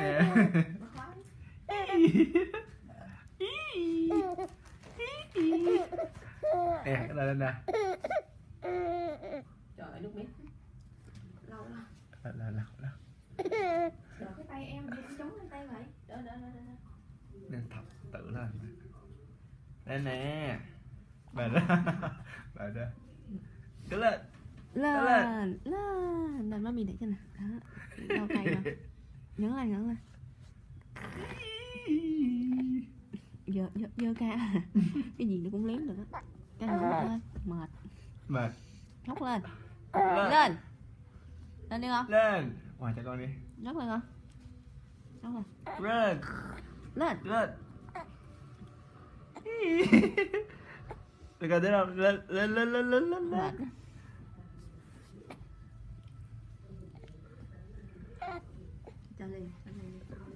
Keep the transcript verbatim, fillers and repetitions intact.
Nè. Nè, cái này lên nè. Trời ơi, nước miếng. Lâu lâu. Là là là. là. Đỡ cái tay em, em chống lên tay vậy. Đỡ đỡ đỡ đỡ. Nên thập tự lên. Đây nè. Bà ra. Bà ra. Cứ lên. Lên, lên. Lên, lên mami để cho nè. Đó. Đâu tay nè. Nhấn lên, nhấn lên. Giờ giờ giờ ca. Cái gì nó cũng liếm được á. Cái ngủ lên, mệt. Mệt. Nhóc lên. Lên. Lên. Lên đi con. Lên. Ngoài cho con đi. Nhóc lên con. Nhóc lên. Lên. Lên. Lên. Được rồi, thế nào? Lên lên lên lên lên lên. Mệt. Cho lên, cho lên.